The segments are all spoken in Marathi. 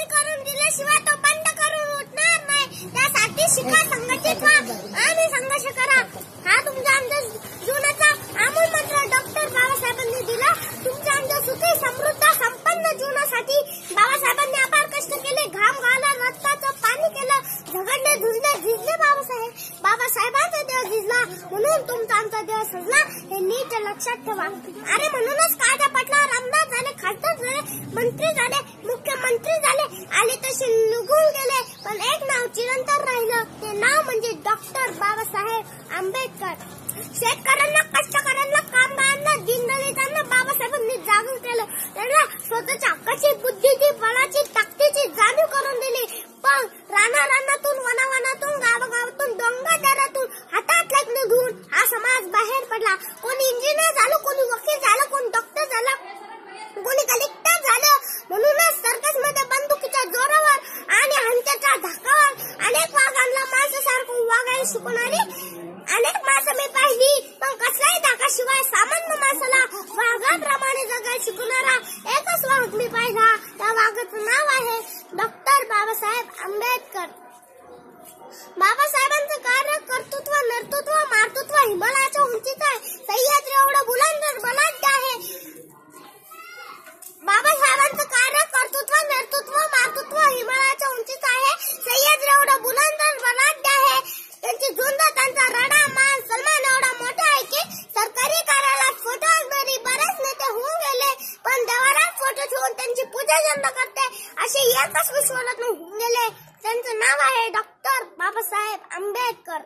करून दिल्याशिवाय तो बंद करून उठणार नाही। त्यासाठी शिका, संघटित व्हा आणि संघर्ष करा। हा तुमच्या आमच्या जीवनाचा अमूल मंत्र डॉक्टर बाबासाहेबांनी दिला। तुमच्या आमच्या सुखी समृद्ध संपन्न जीवनासाठी बाबासाहेबांनी अपार कष्ट केले, घाम गाळला, रक्ताचं पाणी केलं, झगडले, झुंजले, झिजले बाबासाहेबांचा देव झिजला, म्हणून तुमचा आमचा देव सजला, हे नीट लक्षात ठेवा। अरे म्हणूनच कायदा पटलावर आमदार झाले, खासदार झाले, मंत्री झाले, मुख्यमंत्री झाले, आले तसे निघून गेले, पण एक नाव चिरंतन राहिलं, ते नाव म्हणजे डॉक्टर बाबासाहेब आंबेडकर। शेतकऱ्यांना, कष्टकऱ्यांना, कामगारांना, दीनदलितांना बाबासाहेबांनी जागृत केलं। त्यांना स्वतःच्या हक्काची, बुद्धीची, बळाची, ताकदीची जाणीव करून दिली। पण रानातून, वनातून, गावागावातून, डोंगरातून हातात लेखणी घेऊन हा समाज बाहेर पडला। कोणी इंजिनियर झालं, कोणी वकील झालं, कोणी डॉक्टर झालं, कोणी कलेक्टर झालं। म्हणूनच सर्कसमध्ये बंदुकीच्या जोरावर आणि हंत्याच्या धाकावर अनेक वाघांना माणसासारखं वागायला शिकवणारी अनेक माणसं मी पाहिली, पण कसल्याही धाकाशिवाय सामान्य माणसाला वाघाप्रमाणे जगायला शिकवणारा एकच वाघ मी पाहिला। त्या वाघाचं नाव आहे डॉक्टर बाबासाहेब आंबेडकर। बाबासाहेबांचं कार्य कर्तृत्व, नर्तृत्व, मातृत्व हिमालयाच्या उंचीत आहे, सह्याद्री एवढं बुलंद बलाढ्य आहे। बाबासाहेबांचं कार्य कर्तृत्व, नर्तृत्व, मातृत्व हिमालयाच्या उंचीत आहे, सह्याद्री एवढं बुलंद बलाढ्य आहे। त्यांची झुंज, त्यांचा रडा, मान सन्मान एवढा मोठा आहे की सरकारी कार्यालयात फोटो असणारी बरेच नेते होऊन गेले, पण देवालाच फोटो ठेवून त्यांची पूजा जनता करते असे एकच विश्वात होऊन गेले। त्यांचं नाव आहे डॉक्टर बाबासाहेब आंबेडकर।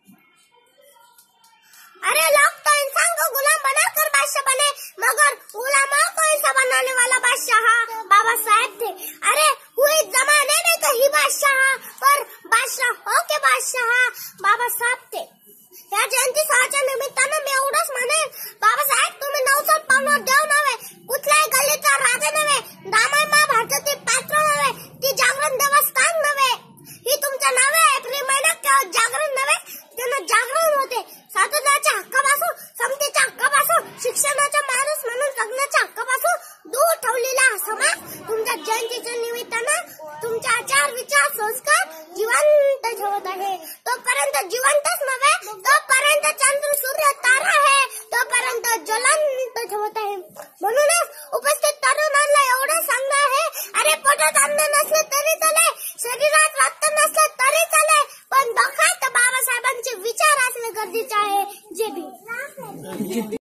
अरे लोग तो इंसान को गुलाम बनाकर बादशाह बने, मगर गुलामों को इंसान बनाने वाला बादशाह बाबा साहेब थे। अरे हुए जमाने में कहीं बादशाह, पर बादशाह हो के बादशाह बाबा साहेब थे। या जयंती सोहळ्याच्या निमित्तानं मी एवढंच म्हणेन, बाबासाहेब तुम्ही 900 पावलावर देव नव्हे, कुठल्याही गल्लीचा राजा नव्हे, दामाई महाभारतातील पात्र नव्हे, ती जागरण देवस्थान नव्हे, ही तुमच्या नावे। एप्रिल महिन्यात केवळ जागरण नव्हे, त्यांना जागरण होते। स्वातंत्र्याच्या हक्कापासून, समतेच्या हक्कापासून, शिक्षणाचा माणूस म्हणून जगण्याच्या हक्कापासून दूर ठेवलेला हा समाज तुमच्या जयंतीच्या निमित्तानं तुमचे आचार, विचार, संस्कार जिवंत ठेवत आहे। तोपर्यंत जिवंतच नव्हे, तोपर्यंत चंद्र, सूर्य, तारा आहे, तोपर्यंत ज्वलंत ठेवत आहे। म्हणूनच उपस्थित तरुणांना एवढं सांगणं आहे, अरे पोटात अन्न नसले